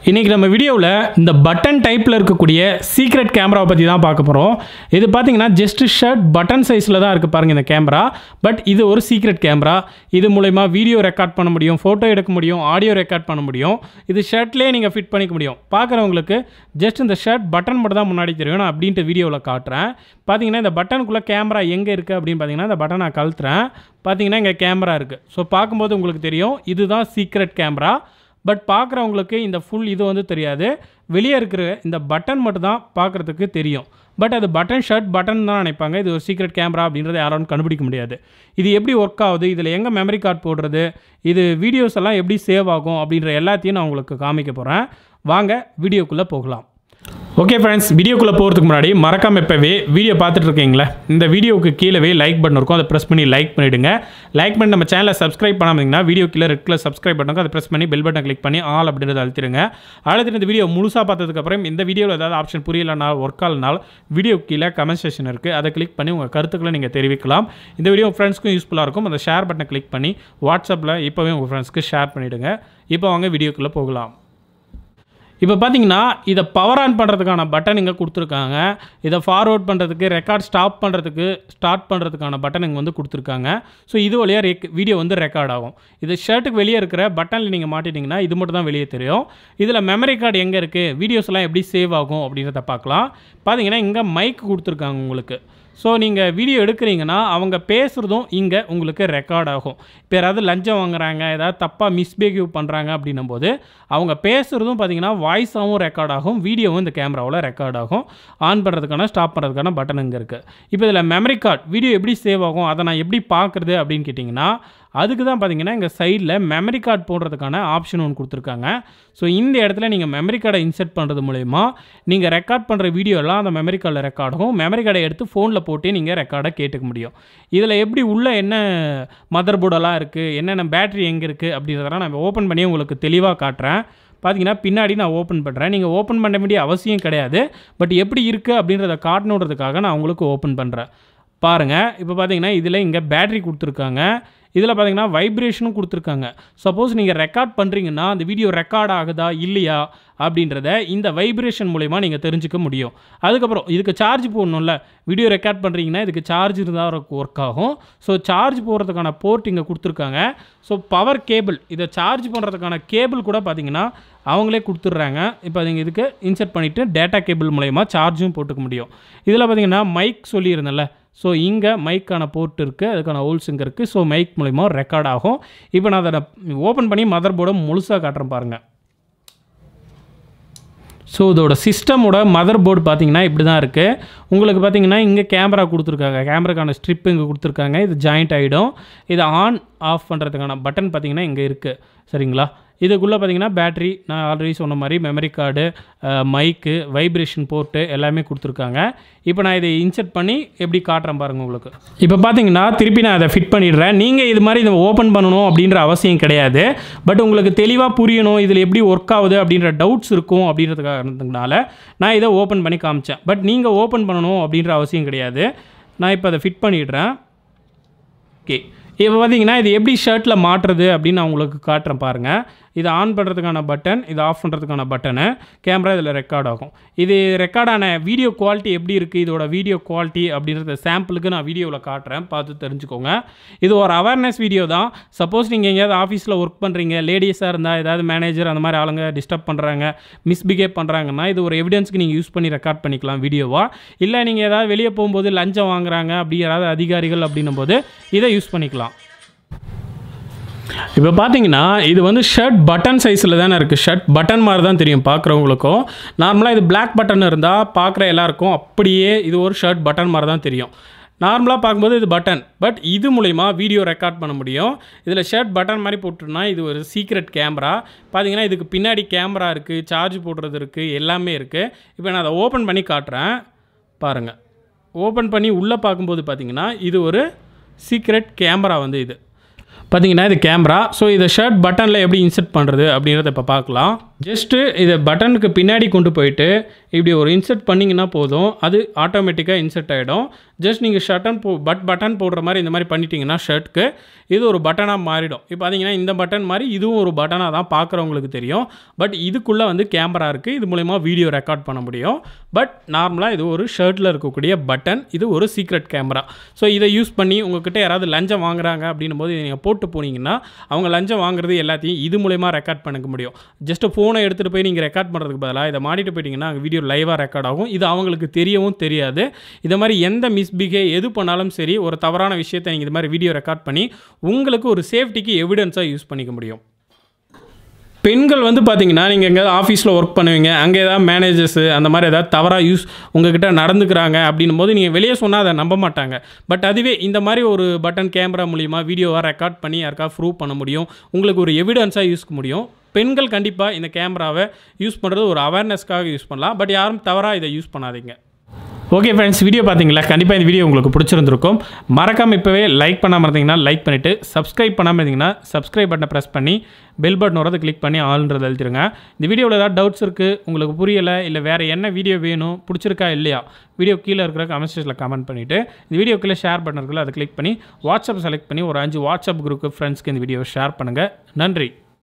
இன்றைக்கி நம்ம வீடியோவில் இந்த பட்டன் டைப்பில் இருக்கக்கூடிய சீக்ரெட் கேமராவை பற்றி தான் பார்க்க போகிறோம். இது பார்த்தீங்கன்னா ஜஸ்ட் ஷர்ட் பட்டன் சைஸில் தான் இருக்குது பாருங்கள் இந்த கேமரா. பட் இது ஒரு சீக்ரெட் கேமரா. இது மூலமா வீடியோ ரெக்கார்ட் பண்ண முடியும், ஃபோட்டோ எடுக்க முடியும், ஆடியோ ரெக்கார்ட் பண்ண முடியும். இது ஷர்ட்லேயே நீங்கள் ஃபிட் பண்ணிக்க முடியும். பார்க்குறவங்களுக்கு ஜஸ்ட் இந்த ஷர்ட் பட்டன் மட்டும் தான் முன்னாடி தெரியும். நான் அப்படின்ட்டு வீடியோவில் காட்டுறேன். பார்த்தீங்கன்னா இந்த பட்டனுக்குள்ளே கேமரா எங்கே இருக்குது அப்படின்னு பார்த்தீங்கன்னா இந்த பட்டன் நான் கழுத்துறேன். பார்த்தீங்கன்னா இங்கே கேமரா இருக்குது. ஸோ பார்க்கும்போது உங்களுக்கு தெரியும் இதுதான் சீக்ரெட் கேமரா. பட் பார்க்குறவங்களுக்கு இந்த ஃபுல் இது வந்து தெரியாது. வெளியே இருக்கிற இந்த பட்டன் மட்டும் தான் பார்க்குறதுக்கு தெரியும். பட் அது பட்டன் ஷர்ட் பட்டன் தான் நினைப்பாங்க. இது ஒரு சீக்ரெட் கேமரா அப்படின்றத யாரும் கண்டுபிடிக்க முடியாது. இது எப்படி ஒர்க் ஆகுது, இதில் எங்கே மெமரி கார்டு போடுறது, இது வீடியோஸ் எல்லாம் எப்படி சேவ் ஆகும் அப்படின்ற எல்லாத்தையும் நான் உங்களுக்கு காமிக்க போகிறேன். வாங்க வீடியோக்குள்ளே போகலாம். ஓகே ஃப்ரெண்ட்ஸ், வீடியோக்குள்ளே போகிறதுக்கு முன்னாடி மறக்காமல் இப்போவே வீடியோ பார்த்துட்டு இருக்கீங்களே, இந்த வீடியோவுக்கு கீழே லைக் பட்டன் இருக்கும், அதை ப்ரெஸ் பண்ணி லைக் பண்ணிவிடுங்க. லைக் பண்ணி நம்ம சேனலை சப்ஸ்கிரைப் பண்ணாமீங்கன்னா வீடியோ கீழே ரெட் கலர் சப்ஸ்கிரைப் பண்ணுங்க, அதை ப்ரெஸ் பண்ணி பெல் பட்டன் கிளிக் பண்ணி ஆல் அப்படின்றத அழுத்திடுங்க. அழுத்திட்டு இந்த வீடியோ முழுசாக பார்த்ததுக்கப்புறம் இந்த வீடியோவில் ஏதாவது ஆப்ஷன் புரியலனால் ஒர்க் ஆகலனால் வீடியோ கீழே கமெண்ட் செக்ஷன் இருக்குது, அதை கிளிக் பண்ணி உங்கள் கருத்துக்களை நீங்கள் தெரிவிக்கலாம். இந்த வீடியோ உங்கள் ஃப்ரெண்ட்ஸ்க்கும் யூஸ்ஃபுல்லாக இருக்கும். அந்த ஷேர் பட்டனை கிளிக் பண்ணி வாட்ஸ்அப்பில் இப்போவே உங்கள் ஃப்ரெண்ட்ஸ்க்கு ஷேர் பண்ணிவிடுங்க. இப்போ வாங்க வீடியோக்குள்ளே போகலாம். இப்போ பார்த்தீங்கன்னா இதை பவர் ஆன் பண்ணுறதுக்கான பட்டன் இங்கே கொடுத்துருக்காங்க. இதை ஃபார்வர்ட் பண்ணுறதுக்கு, ரெக்கார்ட் ஸ்டார்ட் பண்ணுறதுக்கான பட்டன் இங்கே வந்து கொடுத்துருக்காங்க. ஸோ இது வழியாக வீடியோ வந்து ரெக்கார்ட் ஆகும். இது ஷர்ட்டுக்கு வெளியே இருக்கிற பட்டனில் நீங்கள் மாட்டிட்டிங்கன்னா இது மட்டும் தான் வெளியே தெரியும். இதில் மெமரி கார்டு எங்கே இருக்குது, வீடியோஸ்லாம் எப்படி சேவ் ஆகும் அப்படின்றத பார்க்கலாம். பார்த்தீங்கன்னா இங்கே மைக் கொடுத்துருக்காங்க உங்களுக்கு. ஸோ நீங்கள் வீடியோ எடுக்கிறீங்கன்னா அவங்க பேசுகிறதும் இங்கே உங்களுக்கு ரெக்கார்ட் ஆகும். இப்போ யாராவது லஞ்சம் வாங்குறாங்க, ஏதாவது தப்பாக மிஸ்பிஹேவ் பண்ணுறாங்க அப்படின்னும் போது அவங்க பேசுகிறதும் பார்த்தீங்கன்னா வாய்ஸாகவும் ரெக்கார்ட் ஆகும், வீடியோவும் இந்த கேமராவில் ரெக்கார்ட் ஆகும். ஆன் பண்ணுறதுக்கான ஸ்டாப் பண்ணுறதுக்கான பட்டன் இங்கே இருக்குது. இப்போ இதில் மெமரி கார்டு வீடியோ எப்படி சேவ் ஆகும், அதை நான் எப்படி பார்க்குறது அப்படின்னு கேட்டிங்கன்னா அதுக்கு தான் பார்த்தீங்கன்னா இங்கே சைடில் மெமரி கார்டு போடுறதுக்கான ஆப்ஷன் ஒன்று கொடுத்துருக்காங்க. ஸோ இந்த இடத்துல நீங்கள் மெமரி கார்டை இன்சர்ட் பண்ணுறது மூலயமா நீங்கள் ரெக்கார்ட் பண்ணுற வீடியோலாம் அந்த மெமரி கார்டில் ரெக்கார்ட் ஆகும். மெமரி கார்டை எடுத்து ஃபோனில் போட்டு நீங்கள் ரெக்கார்டை கேட்டுக்க முடியும். இதில் எப்படி உள்ள என்ன மதர் போர்டெல்லாம் இருக்குது, என்னென்ன பேட்டரி எங்கே இருக்குது அப்படின்றதெல்லாம் நான் ஓப்பன் பண்ணி உங்களுக்கு தெளிவாக காட்டுறேன். பார்த்தீங்கன்னா பின்னாடி நான் ஓப்பன் பண்ணுறேன். நீங்கள் ஓப்பன் பண்ண வேண்டிய அவசியம் கிடையாது. பட் எப்படி இருக்குது அப்படின்றத காட்டணுன்றதுக்காக நான் உங்களுக்கு ஓப்பன் பண்ணுறேன். பாருங்கள், இப்போ பார்த்தீங்கன்னா இதில் இங்கே பேட்டரி கொடுத்துருக்காங்க. இதில் பார்த்தீங்கன்னா வைப்ரேஷனும் கொடுத்துருக்காங்க. சப்போஸ் நீங்கள் ரெக்கார்ட் பண்ணுறீங்கன்னா அந்த வீடியோ ரெக்கார்ட் ஆகுதா இல்லையா அப்படின்றத இந்த வைப்ரேஷன் மூலமா நீங்கள் தெரிஞ்சுக்க முடியும். அதுக்கப்புறம் இதுக்கு சார்ஜ் போடணும்ல, வீடியோ ரெக்கார்ட் பண்ணுறீங்கன்னா இதுக்கு சார்ஜ் இருந்தால் ஒர்க் ஆகும். ஸோ சார்ஜ் போடுறதுக்கான போர்ட் இங்கே கொடுத்துருக்காங்க. ஸோ பவர் கேபிள், இதை சார்ஜ் பண்ணுறதுக்கான கேபிள் கூட பார்த்தீங்கன்னா அவங்களே கொடுத்துட்றாங்க. இப்போ நீங்கள் இதுக்கு இன்சர்ட் பண்ணிவிட்டு டேட்டா கேபிள் மூலமா சார்ஜும் போட்டுக்க முடியும். இதில் பார்த்தீங்கன்னா மைக் சொல்லியிருந்தேன்ல, ஸோ இங்கே மைக்கான போர்ட் இருக்குது, அதுக்கான ஹோல்ஸ் இங்கே இருக்குது. ஸோ மைக் மூலிமா ரெக்கார்ட் ஆகும். இப்போ நான் அதை ஓப்பன் பண்ணி மதர் போர்டை முழுசாக காட்டுறேன் பாருங்கள். ஸோ இதோட சிஸ்டமோட மதர் போர்டு பார்த்தீங்கன்னா இப்படி தான் இருக்குது. உங்களுக்கு பார்த்தீங்கன்னா இங்கே கேமரா கொடுத்துருக்காங்க, கேமராக்கான ஸ்ட்ரிப் இங்கே கொடுத்துருக்காங்க. இது ஜாயிண்ட் ஆகிடும். இதை ஆன் ஆஃப் பண்ணுறதுக்கான பட்டன் பார்த்தீங்கன்னா இங்கே இருக்குது. சரிங்களா? இதுக்குள்ளே பார்த்தீங்கன்னா பேட்ரி, நான் ஆல்ரெடி சொன்ன மாதிரி memory card, mic, vibration port எல்லாமே கொடுத்துருக்காங்க. இப்போ நான் இதை இன்சர்ட் பண்ணி எப்படி காட்டுறேன் பாருங்கள் உங்களுக்கு. இப்போ பார்த்தீங்கன்னா திருப்பி நான் அதை ஃபிட் பண்ணிடுறேன். நீங்கள் இது மாதிரி இதை ஓப்பன் பண்ணணும் அப்படின்ற அவசியம் கிடையாது. பட் உங்களுக்கு தெளிவாக புரியணும், இதில் எப்படி ஒர்க் ஆகுது அப்படின்ற டவுட்ஸ் இருக்கும் அப்படின்றதுனால நான் இதை ஓப்பன் பண்ணி காமிச்சேன். பட் நீங்கள் ஓப்பன் பண்ணணும் அப்படின்ற அவசியம் கிடையாது. நான் இப்போ அதை ஃபிட் பண்ணிடுறேன். ஓகே, இப்போ பார்த்தீங்கன்னா இது எப்படி ஷர்ட்டில் மாட்டுறது அப்படின்னு நான் உங்களுக்கு காட்டுறேன் பாருங்கள். இது ஆன் பண்ணுறதுக்கான பட்டன், இது ஆஃப் பண்ணுறதுக்கான பட்டனு, கேமரா இதில் ரெக்கார்ட் ஆகும். இது ரெக்கார்டான வீடியோ குவாலிட்டி எப்படி இருக்குது, இதோட வீடியோ குவாலிட்டி அப்படின்றத சாம்பிளுக்கு நான் வீடியோவில் காட்டுறேன், பார்த்து தெரிஞ்சுக்கோங்க. இது ஒரு அவேர்னஸ் வீடியோ தான். சப்போஸ் நீங்கள் எங்கேயாவது ஆஃபீஸில் ஒர்க் பண்ணுறீங்க, லேடிஸாக இருந்தால் ஏதாவது மேனேஜர் அந்த மாதிரி ஆளுங்க டிஸ்டர்ப் பண்ணுறாங்க, மிஸ்பிஹேவ் பண்ணுறாங்கன்னா இது ஒரு எவிடன்ஸ்க்கு நீங்கள் யூஸ் பண்ணி ரெக்கார்ட் பண்ணிக்கலாம் வீடியோவாக. இல்லை நீங்கள் ஏதாவது வெளியே போகும்போது லஞ்சம் வாங்குறாங்க அப்படி யாராவது அதிகாரிகள் அப்படின்னும் போது இதை யூஸ் பண்ணிக்கலாம். இப்போ பார்த்தீங்கன்னா இது வந்து ஷர்ட் பட்டன் சைஸில் தானே இருக்குது. ஷர்ட் பட்டன் மாதிரி தான் தெரியும் பார்க்குறவங்களுக்கும். நார்மலாக இது பிளாக் பட்டன் இருந்தால் பார்க்குற எல்லாருக்கும் அப்படியே இது ஒரு ஷர்ட் பட்டன் மாதிரி தான் தெரியும். நார்மலாக பார்க்கும்போது இது பட்டன், பட் இது மூலிமா வீடியோ ரெக்கார்ட் பண்ண முடியும். இதில் ஷர்ட் பட்டன் மாதிரி போட்டுருன்னா இது ஒரு சீக்ரெட் கேமரா. பார்த்தீங்கன்னா இதுக்கு பின்னாடி கேமரா இருக்குது, சார்ஜ் போடுறது இருக்குது, எல்லாமே இருக்குது. இப்போ நான் அதை ஓப்பன் பண்ணி காட்டுறேன் பாருங்கள். ஓப்பன் பண்ணி உள்ளே பார்க்கும்போது பார்த்தீங்கன்னா இது ஒரு சீக்ரெட் கேமரா வந்து இது பார்த்தீங்கன்னா இது கேமரா. ஸோ இதை ஷர்ட் பட்டனில் எப்படி இன்சர்ட் பண்ணுறது அப்படின்றத இப்போ பார்க்கலாம். ஜஸ்ட்டு இதை பட்டனுக்கு பின்னாடி கொண்டு போயிட்டு இப்படி ஒரு இன்சர்ட் பண்ணிங்கன்னா போதும், அது ஆட்டோமேட்டிக்காக இன்சர்ட் ஆகிடும். ஜஸ்ட் நீங்கள் பட்டன் போடுற மாதிரி இந்த மாதிரி பண்ணிட்டீங்கன்னா ஷர்ட்டுக்கு இது ஒரு பட்டனாக மாறிடும். இப்போ பார்த்தீங்கன்னா இந்த பட்டன் மாதிரி இதுவும் ஒரு பட்டனாக தான் பார்க்குறவங்களுக்கு தெரியும். பட் இதுக்குள்ளே வந்து கேமரா இருக்குது, இது மூலமா வீடியோ ரெக்கார்ட் பண்ண முடியும். பட் நார்மலாக இது ஒரு ஷர்ட்டில் இருக்கக்கூடிய பட்டன், இது ஒரு சீக்ரெட் கேமரா. ஸோ இதை யூஸ் பண்ணி உங்கள்கிட்ட யாராவது லஞ்சம் வாங்குறாங்க அப்படின்னும் போது நீங்கள் போட்டு போனீங்கன்னா அவங்க லஞ்சம் வாங்குறது எல்லாத்தையும் இது மூலமா ரெக்கார்ட் பண்ணிக்க முடியும். ஜஸ்ட்டு ஃபோனை எடுத்துகிட்டு போய் நீங்கள் ரெக்கார்ட் பண்ணுறதுக்கு பதிலாக இதை மாட்டிட்டு போயிட்டீங்கன்னா வீடியோ லைவாக ரெக்கார்ட் ஆகும். இது அவங்களுக்கு தெரியவும் தெரியாது. இதை மாதிரி எந்த மிஸ்பிஹேவ் எது பண்ணாலும் சரி, ஒரு தவறான விஷயத்தை நீங்கள் இது மாதிரி வீடியோ ரெக்கார்ட் பண்ணி உங்களுக்கு ஒரு சேஃப்டிக்கு எவிடன்ஸாக யூஸ் பண்ணிக்க முடியும். பெண்கள் வந்து பார்த்தீங்கன்னா நீங்கள் எங்கேயாவது ஆஃபீஸில் ஒர்க் பண்ணுவீங்க, அங்கே ஏதாவது மேனேஜர்ஸு அந்த மாதிரி ஏதாவது தவறாக உங்ககிட்ட நடந்துக்கிறாங்க அப்படின்னும் போது நீங்கள் வெளியே சொன்னால் அதை நம்ப மாட்டாங்க. பட் அதுவே இந்த மாதிரி ஒரு பட்டன் கேமரா மூலிமா வீடியோவாக ரெக்கார்ட் பண்ணி யாருக்கா ப்ரூவ் பண்ண முடியும், உங்களுக்கு ஒரு எவிடன்ஸாக யூஸ் முடியும். பெண்கள் கண்டிப்பாக இந்த கேமராவை யூஸ் பண்ணுறது ஒரு அவேர்னஸ்க்காக யூஸ் பண்ணலாம். பட் யாரும் தவறாக இதை யூஸ் பண்ணாதீங்க. ஓகே ஃப்ரெண்ட்ஸ், வீடியோ பார்த்தீங்களா? கண்டிப்பாக இந்த வீடியோ உங்களுக்கு பிடிச்சிருந்துருக்கும். மறக்காமல் இப்போவே லைக் பண்ணாமல் இருந்தீங்கன்னா லைக் பண்ணிவிட்டு, சப்ஸ்கிரைப் பண்ணாமல் இருந்தீங்கன்னா சப்ஸ்கிரைப் பட்டனை ப்ரெஸ் பண்ணி பெல் பட்டன் வரது கிளிக் பண்ணி ஆல்ன்றது அழுத்திடுங்க. இந்த வீடியோவில் ஏதாவது டவுட்ஸ் இருக்குது, உங்களுக்கு புரியலை, இல்லை வேறு என்ன வீடியோ வேணும், பிடிச்சிருக்கா இல்லையா, வீடியோ கீழே இருக்கிற கமெண்ட் செக்ஷனில் கமெண்ட் பண்ணிவிட்டு இந்த வீடியோ கீழே ஷேர் பட்டன் இருக்குல்ல, அதை கிளிக் பண்ணி வாட்ஸ்அப் செலக்ட் பண்ணி ஒரு 5 வாட்ஸ்அப் குரூப் ஃப்ரெண்ட்ஸ்க்கு இந்த வீடியோவை ஷேர் பண்ணுங்கள். நன்றி.